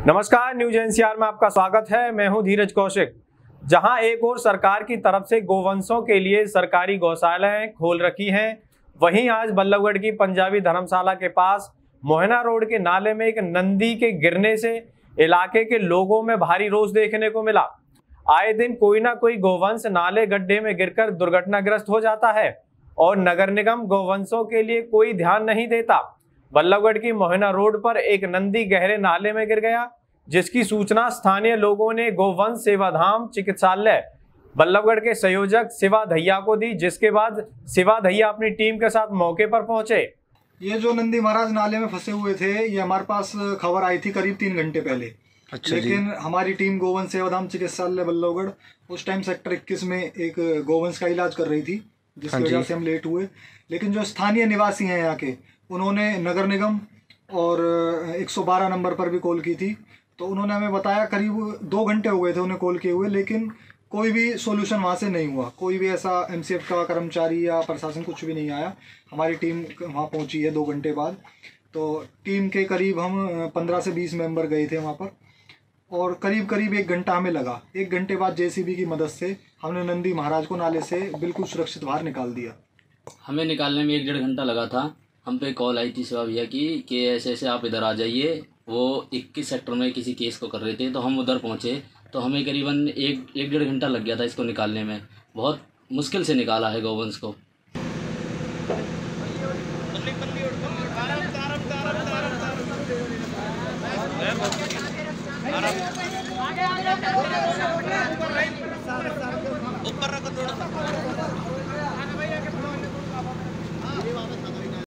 नमस्कार, news NCR में आपका स्वागत है। मैं हूं धीरज कौशिक। जहां एक और सरकार की तरफ से गोवंशों के लिए सरकारी गौशालाएं खोल रखी हैं, वहीं आज बल्लभगढ़ की पंजाबी धर्मशाला के पास मोहना रोड के नाले में एक नंदी के गिरने से इलाके के लोगों में भारी रोष देखने को मिला। आए दिन कोई ना कोई गोवंश नाले गड्ढे में गिरकर दुर्घटनाग्रस्त हो जाता है और नगर निगम गोवंशों के लिए कोई ध्यान नहीं देता। बल्लभगढ़ की मोहना रोड पर एक नंदी गहरे नाले में गिर गया, जिसकी सूचना स्थानीय लोगों ने गोवंश सेवाधाम चिकित्सालय बल्लभगढ़ के संयोजक शिवा दहिया को दी, जिसके बाद शिवा दहिया अपनी टीम के साथ मौके पर पहुंचे। ये जो नंदी महाराज नाले में फंसे हुए थे, ये हमारे पास खबर आई थी करीब 3 घंटे पहले। अच्छा, लेकिन हमारी टीम गोवंश सेवाधाम चिकित्सालय बल्लभगढ़ उस टाइम सेक्टर 21 में एक गोवंश का इलाज कर रही थी, जिसकी वजह से हम लेट हुए। लेकिन जो स्थानीय निवासी हैं यहाँ के, उन्होंने नगर निगम और 112 नंबर पर भी कॉल की थी। तो उन्होंने हमें बताया करीब 2 घंटे हो गए थे उन्हें कॉल किए हुए, लेकिन कोई भी सॉल्यूशन वहाँ से नहीं हुआ। कोई भी ऐसा एमसीएफ का कर्मचारी या प्रशासन कुछ भी नहीं आया। हमारी टीम वहाँ पहुँची है 2 घंटे बाद। तो टीम के करीब हम 15 से 20 मेंबर गए थे वहाँ पर, और करीब 1 घंटा हमें लगा। 1 घंटे बाद जेसीबी की मदद से हमने नंदी महाराज को नाले से बिल्कुल सुरक्षित बाहर निकाल दिया। हमें निकालने में 1-1.5 घंटा लगा था। हम पे कॉल आई थी शिवा भैया की कि ऐसे ऐसे आप इधर आ जाइए। वो 21 सेक्टर में किसी केस को कर रहे थे, तो हम उधर पहुँचे। तो हमें करीबन 1-1.5 घंटा लग गया था इसको निकालने में। बहुत मुश्किल से निकाला है गोवंश को। ऊपर रखो थोड़ा।